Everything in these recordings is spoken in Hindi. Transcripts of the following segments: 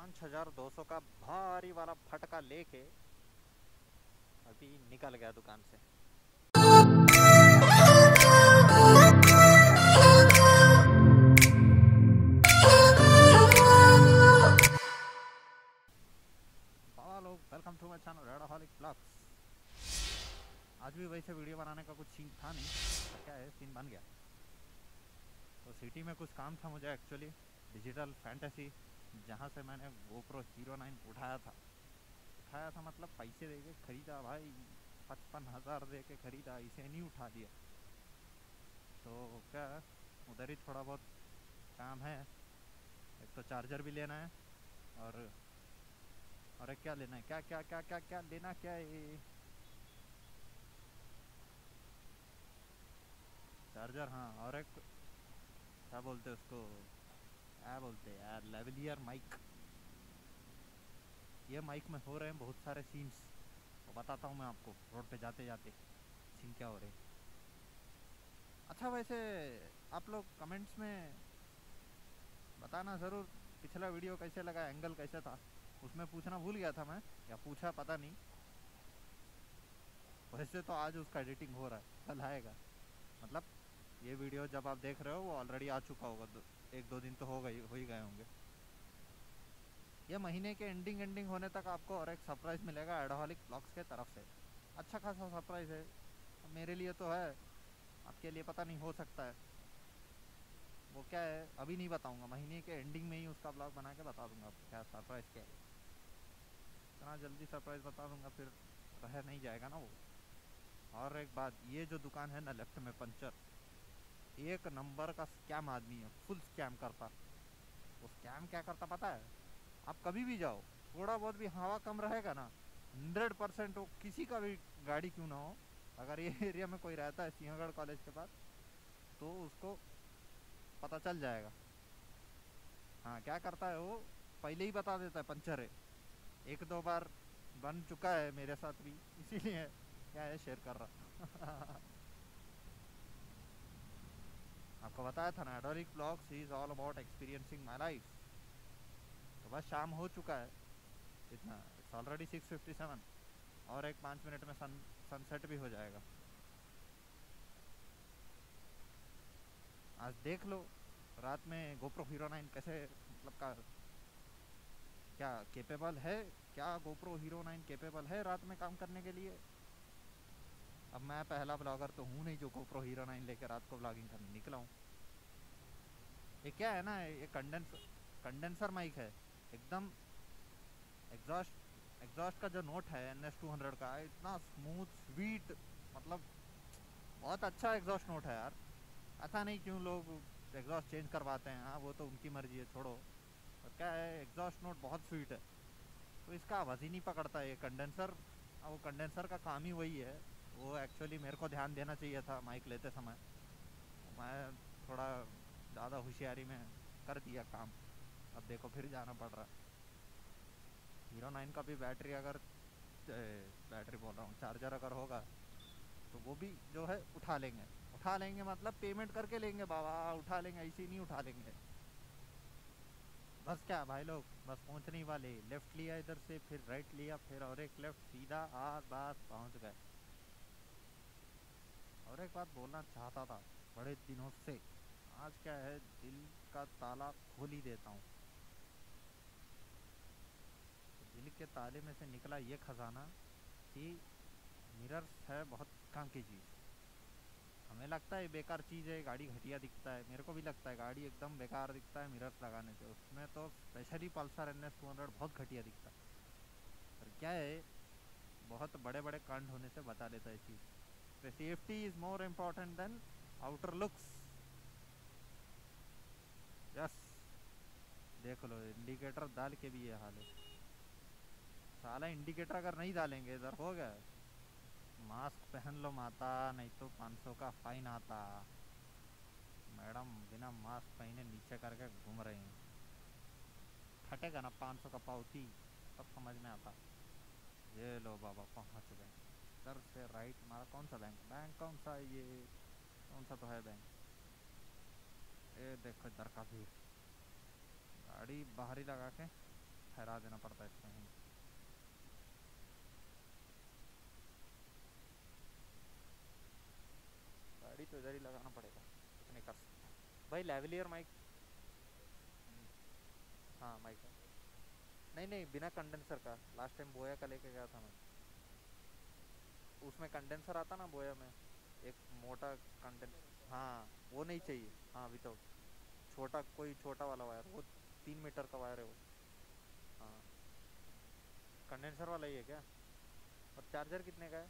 5200 का भारी वाला फटका लेके अभी निकल गया दुकान से। बाबा लोग, वेलकम टू माय चैनल रेडोहॉलिक ब्लॉग्स। आज भी वैसे वीडियो बनाने का कुछ सीन था नहीं, पर क्या है सीन बन गया। तो सिटी में कुछ काम था मुझे एक्चुअली, डिजिटल फैंटेसी, जहाँ से मैंने GoPro Hero 9 उठाया था मतलब पैसे दे के खरीदा भाई, 55,000 दे के खरीदा, इसे नहीं उठा लिया। तो क्या उधर ही थोड़ा बहुत काम है। एक तो चार्जर भी लेना है और एक क्या लेना है, क्या क्या क्या क्या क्या लेना क्या है, चार्जर, हाँ, और एक क्या बोलते हैं उसको, क्या बोलते हैं यार, लेवलियर माइक। ये माइक में हो रहे हैं बहुत सारे सीन्स, तो बताता हूँ मैं आपको रोड पे जाते जाते सीन क्या हो रहे हैं। अच्छा वैसे आप लोग कमेंट्स में बताना ज़रूर पिछला वीडियो कैसे लगा, एंगल कैसे था। उसमें पूछना भूल गया था मैं, या पूछा पता नहीं। वैसे तो आज उसका एडिटिंग हो रहा है, कल आएगा। मतलब ये वीडियो जब आप देख रहे हो वो ऑलरेडी आ चुका होगा, एक दो दिन तो हो ही गए होंगे। ये महीने के एंडिंग होने तक आपको और एक सरप्राइज़ मिलेगा एडोहॉलिक ब्लॉग्स के तरफ से। अच्छा खासा सरप्राइज़ है, मेरे लिए तो है, आपके लिए पता नहीं हो सकता है। वो क्या है अभी नहीं बताऊंगा, महीने के एंडिंग में ही उसका ब्लॉग बना के बता दूंगा आपको क्या सरप्राइज़ क्या है। इतना जल्दी सरप्राइज़ बता दूंगा फिर रह नहीं जाएगा ना वो। और एक बात, ये जो दुकान है ना लेफ्ट में पंचर, एक नंबर का स्कैम आदमी है, फुल स्कैम करता। वो स्कैम क्या करता पता है? आप कभी भी जाओ, थोड़ा बहुत भी हवा कम रहेगा ना, 100% वो किसी का भी गाड़ी क्यों ना हो, अगर ये एरिया में कोई रहता है सिंहगढ़ कॉलेज के पास, तो उसको पता चल जाएगा। हाँ, क्या करता है वो, पहले ही बता देता है पंचर है। एक दो बार बन चुका है मेरे साथ भी, इसीलिए क्या है शेयर कर रहा। आपको बताया था ना, एडोरिक blogs is all about experiencing my life. तो बस शाम हो चुका है, इतना, इट्स ऑलरेडी 6:57, और एक 5 मिनट में सनसेट भी हो जाएगा। आज देख लो रात में GoPro Hero 9 कैसे, मतलब का क्या केपेबल है, क्या GoPro Hero 9 केपेबल है रात में काम करने के लिए। अब मैं पहला ब्लॉगर तो हूँ नहीं जो GoPro Hero 9 लेकर रात को ब्लॉगिंग करने निकला हूँ। ये क्या है ना, ये कंडेंसर माइक है एकदम। एग्जॉस्ट का जो नोट है NS200 का, इतना स्मूथ स्वीट, मतलब बहुत अच्छा एग्जॉस्ट नोट है यार। पता नहीं क्यों लोग एग्जॉस्ट चेंज करवाते हैं, हाँ वो तो उनकी मर्जी है, छोड़ो। और क्या है, एग्जॉस्ट नोट बहुत स्वीट है, तो इसका आवाज़ ही नहीं पकड़ता ये कंडेंसर। वो कंडेंसर का काम ही वही है। वो एक्चुअली मेरे को ध्यान देना चाहिए था माइक लेते समय, मैं थोड़ा ज़्यादा होशियारी में कर दिया काम। अब देखो फिर जाना पड़ रहा है। हीरो 9 का भी बैटरी अगर, बैटरी बोल रहा हूँ, चार्जर अगर होगा तो वो भी जो है उठा लेंगे मतलब पेमेंट करके लेंगे बाबा, उठा लेंगे, ऐसे ही नहीं उठा लेंगे। बस क्या भाई लोग, बस पहुंचने ही वाले, लेफ्ट लिया इधर से, फिर राइट लिया, फिर और एक लेफ्ट, सीधा आज बस पहुंच गए। और एक बात बोलना चाहता था बड़े दिनों से, आज क्या है, दिल का ताला खोल ही देता हूँ। तो दिल के ताले में से निकला ये खजाना कि मिरर्स है बहुत काम की चीज़। हमें लगता है बेकार चीज़ है, गाड़ी घटिया दिखता है, मेरे को भी लगता है गाड़ी एकदम बेकार दिखता है मिरर्स लगाने से, उसमें तो स्पेशली पल्सर NS200 बहुत घटिया दिखता है। पर क्या है, बहुत बड़े बड़े कांड होने से बचा लेता है चीज़। Safety is more important than outer looks. Yes, देख लो इंडिकेटर डाल के भी ये हाल है। साला इंडिकेटर अगर नहीं डालेंगे इधर हो गया। मास्क पहन लो माता, नहीं तो 500 का फाइन आता। मैडम बिना मास्क पहने नीचे करके घूम रही हैं, फटेगा ना 500 का पावती, तब समझ में आता। ये लो बाबा पहुंच गए। इधर से राइट हमारा कौन सा बैंक कौन सा है ये, कौन सा तो है बैंक। ये देखो इधर का भीड़, गाड़ी बाहर ही लगा के ठहरा देना पड़ता है इसमें ही। गाड़ी तो इधर ही लगाना पड़ेगा, कुछ नहीं कर सकते भाई। लेवलियर माइक, हाँ माइक है। नहीं नहीं, बिना कंडेंसर का। लास्ट टाइम बोया का लेके गया था मैं, उसमें कंडेंसर आता ना बोया में, एक मोटा कंडेंसर। हाँ वो नहीं चाहिए, हाँ विदाउट। छोटा, कोई छोटा वाला वायर, वो 3 मीटर का वायर है वो। हाँ कंडेंसर वाला ही है क्या? और चार्जर कितने का है?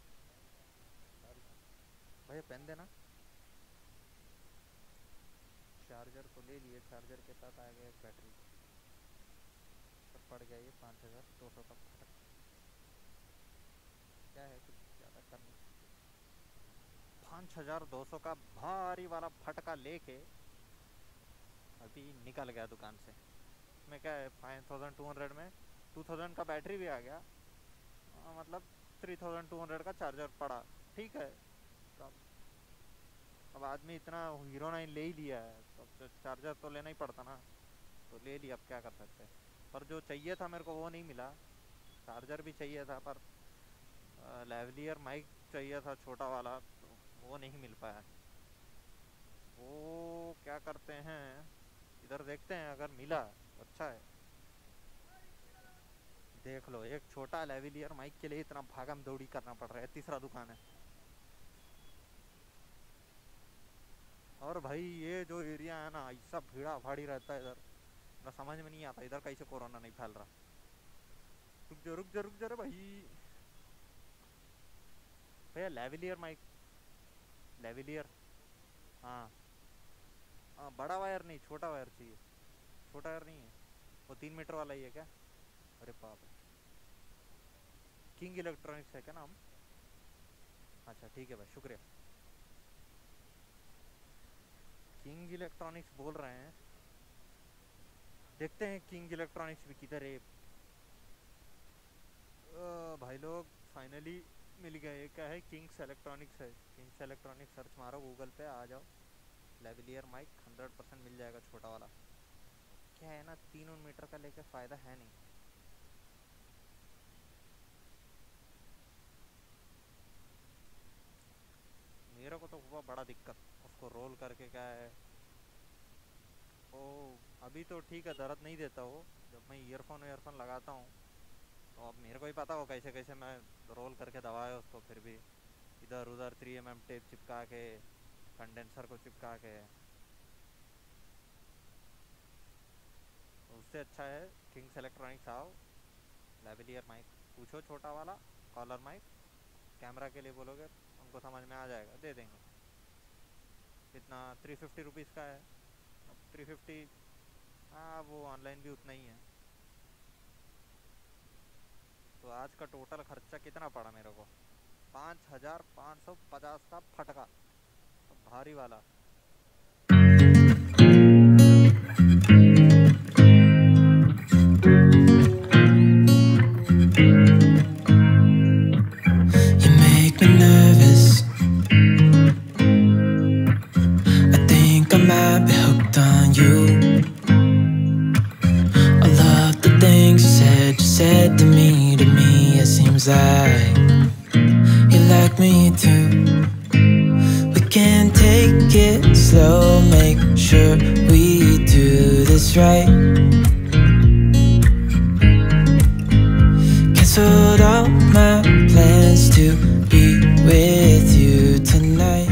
भैया पेन देना। चार्जर तो ले लिए, चार्जर के साथ आ गया एक बैटरी, पर पड़ गया ये 5200 का फटक। क्या है, कुछ ज़्यादा कर नहीं सकते। 5200 का भारी वाला फटका लेके अभी निकल गया दुकान से। इसमें क्या है, 5200 में 2000 का बैटरी भी आ गया। मतलब 3200 का चार्जर पड़ा, ठीक है। तो अब आदमी इतना हीरो 9 ले ही लिया है तो अब चार्जर तो लेना ही पड़ता ना, तो ले लिया, अब क्या कर सकते हैं। पर जो चाहिए था मेरे को वो नहीं मिला। चार्जर भी चाहिए था, पर लेवलियर माइक चाहिए था छोटा वाला, तो वो नहीं मिल पाया। वो क्या करते हैं, इधर देखते हैं, अगर मिला तो अच्छा है। देख लो, एक छोटा लेवलियर माइक के लिए इतना भागम दौड़ी करना पड़ रहा है। तीसरा दुकान है। और भाई ये जो एरिया है ना, ऐसा भीड़ा भाड़ी रहता है इधर, ना समझ में नहीं आता इधर कैसे कोरोना नहीं फैल रहा। रुक जा रुक जा रुक जा रे भाई। भैया लेवलियर माइक, लेवलियर। हाँ हाँ, बड़ा वायर नहीं, छोटा वायर चाहिए। छोटा वायर नहीं है, वो 3 मीटर वाला ही है क्या? अरे बाप रे। किंग इलेक्ट्रॉनिक्स है क्या नाम? अच्छा ठीक है भाई, शुक्रिया। किंग इलेक्ट्रॉनिक्स बोल रहे हैं, देखते हैं किंग इलेक्ट्रॉनिक्स भी किधर है। भाई लोग फाइनली मिल गए। क्या है, किंग्स इलेक्ट्रॉनिक्स है। किंग्स इलेक्ट्रॉनिक्स सर्च मारो गूगल पे, आ जाओ। लेवलियर माइक 100% मिल जाएगा, छोटा वाला। क्या है ना, 3 मीटर का लेके फ़ायदा है नहीं। मेरे को तो हुआ बड़ा दिक्कत उसको रोल करके। क्या है ओ, अभी तो ठीक है, दर्द नहीं देता वो। जब मैं ईयरफोन ईयरफोन लगाता हूँ तो अब मेरे को ही पता हो कैसे कैसे मैं रोल करके दबाया उसको। फिर भी इधर उधर 3mm टेप चिपका के, कंडेंसर को चिपका के, तो उससे अच्छा है किंग्स इलेक्ट्रॉनिक्स आओ। लेवलियर माइक पूछो, छोटा वाला कॉलर माइक, कैमरा के लिए बोलोगे उनको समझ में आ जाएगा, दे देंगे। कितना, 350 रुपीज़ का है। अब 350, हाँ वो ऑनलाइन भी उतना ही है। तो आज का टोटल खर्चा कितना पड़ा मेरे को? 5550 का फटका, तो भारी वाला। You make me nervous. I think I might be hooked on you. All of the things you said to me, it seems like you like me too. We can take it slow, make sure we do this right. Cancelled all my plans to be with you tonight.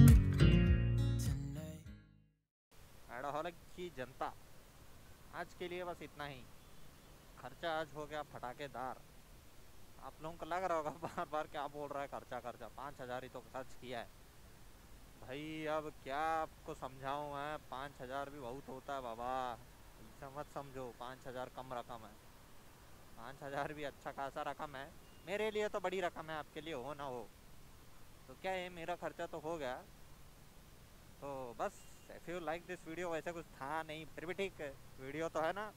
एडाहॉलिक की जनता, आज के लिए बस इतना ही। खर्चा आज हो गया फटाकेदार। आप लोगों को लग रहा होगा बार बार क्या बोल रहा है, खर्चा खर्चा। 5000 ही तो खर्च किया है भाई। अब क्या आपको समझाऊं मैं, 5000 भी बहुत होता है बाबा। ऐसा मत समझो 5000 कम रकम है। 5000 भी अच्छा खासा रकम है। मेरे लिए तो बड़ी रकम है, आपके लिए हो ना हो तो क्या है, मेरा खर्चा तो हो गया। तो बस, if you like this video, वैसे कुछ था नहीं फिर भी ठीक है, वीडियो तो है ना।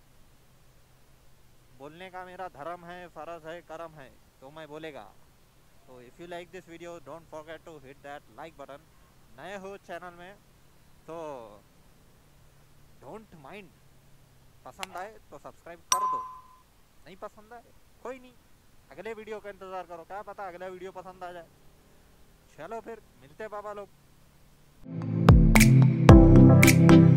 बोलने का मेरा धर्म है, फ़र्ज है, कर्म है, तो मैं बोलेगा। तो if you like this video, don't forget to hit that like button. नए हो चैनल में तो डोंट माइंड, पसंद आए तो सब्सक्राइब कर दो। नहीं पसंद है कोई नहीं, अगले वीडियो का इंतजार करो, क्या पता अगला वीडियो पसंद आ जाए। चलो फिर मिलते हैं बाबा लोग।